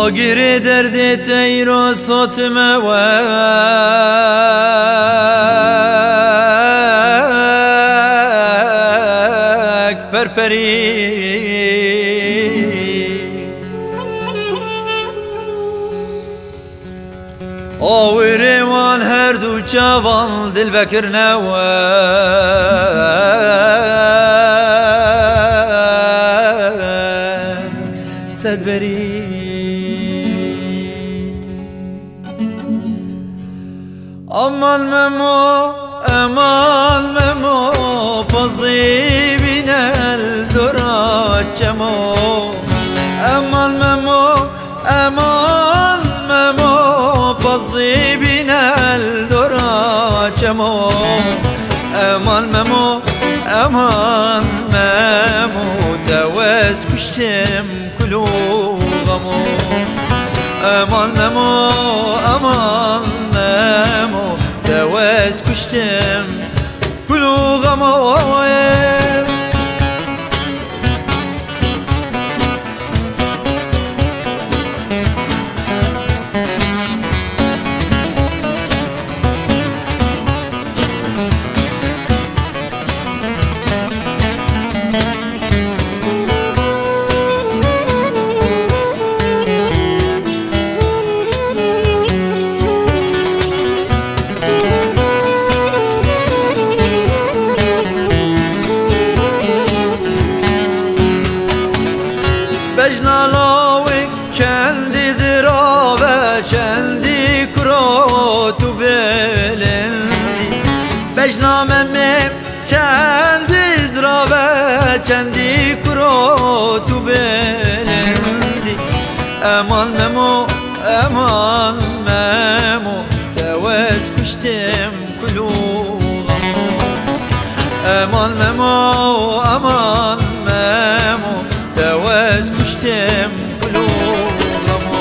آگیر درد تیرا ساتمه و پرپری آویروان هر دو جوان دل بکرنه و سدبری امان ممو بازی الدرا جمو امان ممو بازی الدرا جمو امان ممو دواز کشتم کلوغمو امان ممو دواز کشتم کلوغمو بجلالاوی چندی زرا و چندی کرو تو بلندی بجلامم چندی زرا و چندی کرو تو بلندی امان ممو دواز کشتم کلوغمو امان ممو دواز کشتم کلوغمو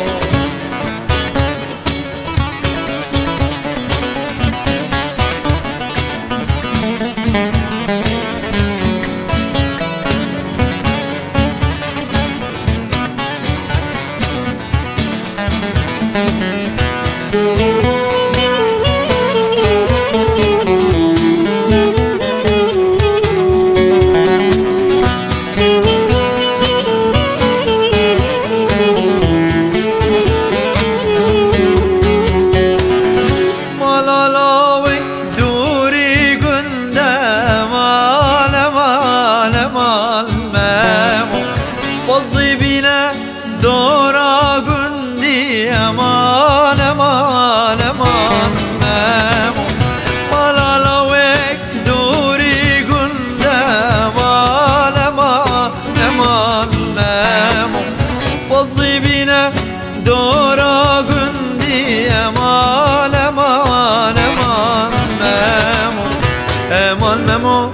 دورا گندی امان مالالاوک دوری گنده امان بازی بینه دورا گندی امان ممو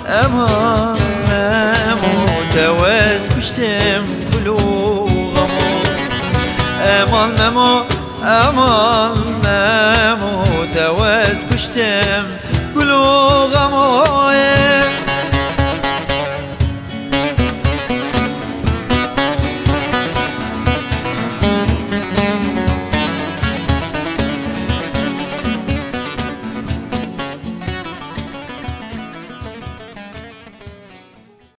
دواز کشتم کلوغمو امان ممو دواز کشتم